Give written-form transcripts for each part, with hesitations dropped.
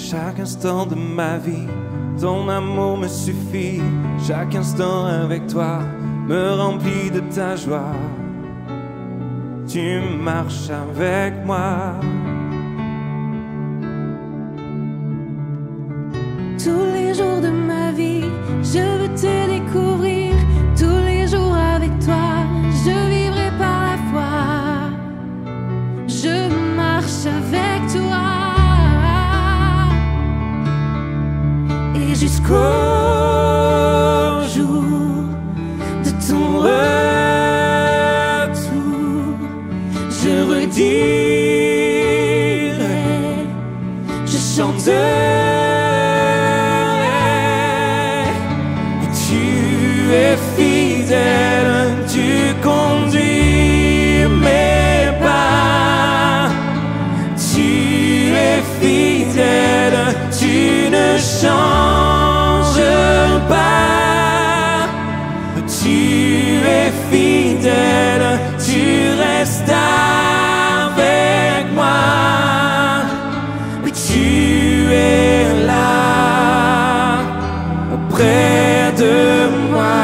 Chaque instant de ma vie, ton amour me suffit. Chaque instant avec toi me remplit de ta joie. Tu marches avec moi. Tous les jours de ma vie, je veux te découvrir. Tous les jours avec toi, je vivrai par la foi. Je marche avec toi. Et jusqu'au jour de ton retour, je redirai, je chanterai. Tu es fidèle, tu conduis mes pas. Tu es fidèle, tu ne changes pas. Tu es fidèle, tu restes avec moi. Tu es là, près de moi.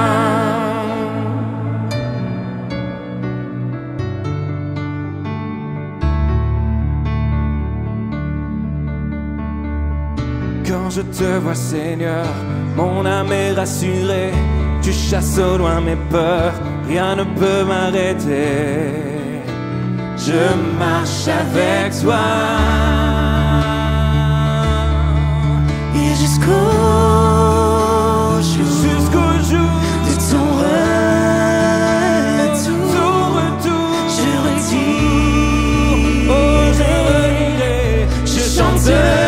Quand je te vois, Seigneur, mon âme est rassurée. Tu chasses au loin mes peurs, rien ne peut m'arrêter. Je marche avec toi. Et jusqu'au jour de ton retour, je redirai, je chanterai.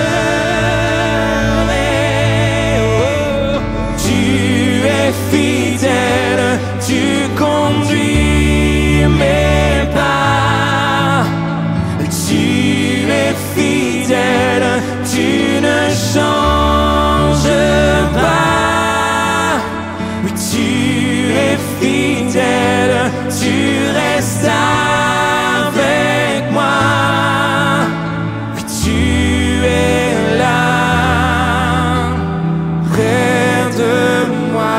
Fidèle, tu conduis mes pas. Tu es fidèle, tu ne changes pas. Oui, tu es fidèle, tu restes avec moi. Oui, tu es là, près de moi.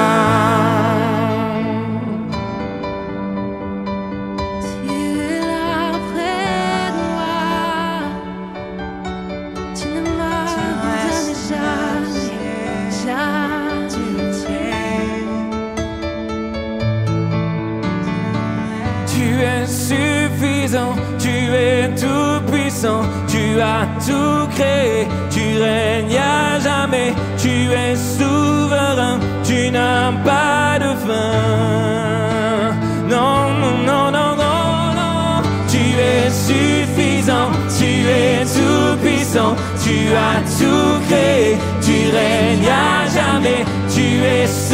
Tu es tout puissant, tu as tout créé, tu règnes à jamais, tu es souverain, tu n'as pas de fin. Non, non, non, non, non, non. Tu es suffisant, tu es tout puissant, tu as tout créé, tu règnes à jamais, tu es